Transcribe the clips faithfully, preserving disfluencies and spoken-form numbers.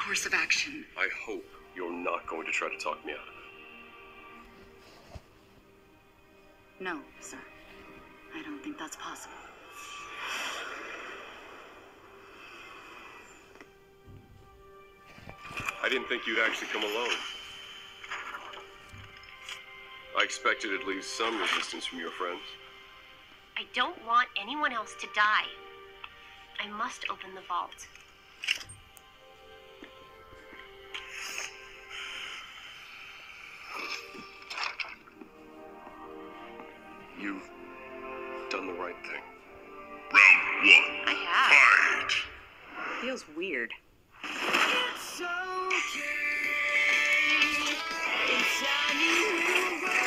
course of action. I hope you're not going to try to talk me out of it. No, sir. I don't think that's possible. I didn't think you'd actually come alone. I expected at least some resistance from your friends. I don't want anyone else to die. I must open the vault. You've done the right thing. Round one. I have. Fight! Feels weird. It's okay. It's a new world.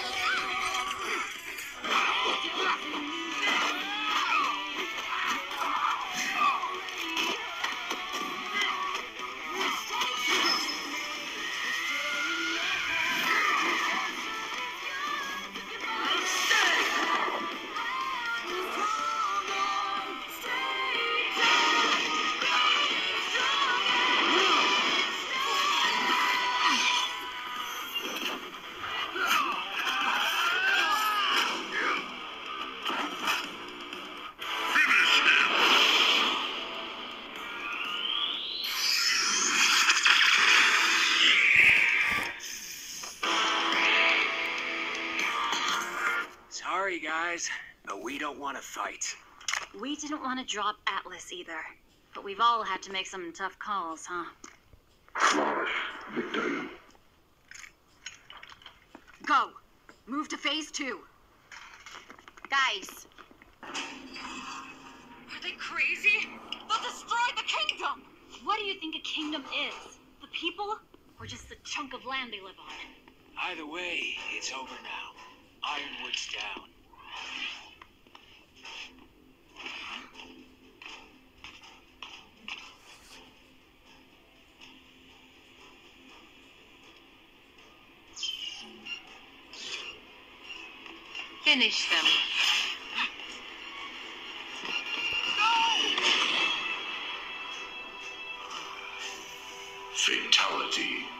Sorry, guys, but we don't want to fight. We didn't want to drop Atlas either. But we've all had to make some tough calls, huh? Flawless victory. Go! Move to phase two. Guys! Are they crazy? They'll destroy the kingdom! What do you think a kingdom is? The people? Or just the chunk of land they live on? Either way, it's over now. Ironwood's down. Finish them. Fatality.